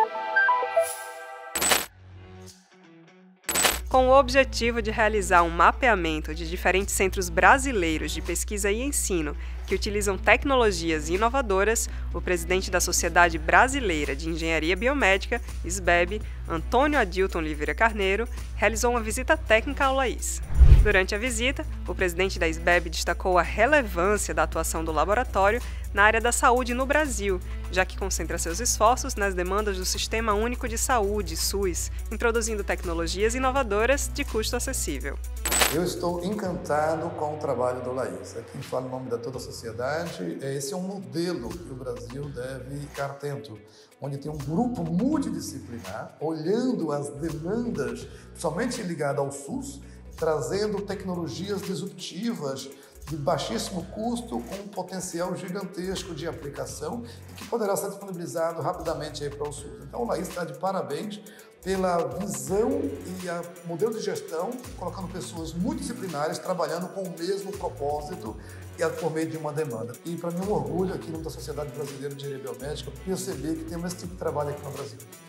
Com o objetivo de realizar um mapeamento de diferentes centros brasileiros de pesquisa e ensino que utilizam tecnologias inovadoras, o presidente da Sociedade Brasileira de Engenharia Biomédica, SBEB, Antônio Adilton Oliveira Carneiro, realizou uma visita técnica ao LAIS. Durante a visita, o presidente da SBEB destacou a relevância da atuação do laboratório na área da saúde no Brasil, já que concentra seus esforços nas demandas do Sistema Único de Saúde, SUS, introduzindo tecnologias inovadoras de custo acessível. Eu estou encantado com o trabalho do LAIS. Aqui falo em nome de toda a sociedade. Esse é um modelo que o Brasil deve ficar atento, onde tem um grupo multidisciplinar, olhando as demandas, somente ligada ao SUS, trazendo tecnologias disruptivas de baixíssimo custo, com um potencial gigantesco de aplicação e que poderá ser disponibilizado rapidamente aí para o SUS. Então o LAIS está de parabéns pela visão e o modelo de gestão, colocando pessoas multidisciplinares trabalhando com o mesmo propósito e por meio de uma demanda. E para mim é um orgulho aqui no nome da Sociedade Brasileira de Engenharia Biomédica perceber que temos esse tipo de trabalho aqui no Brasil.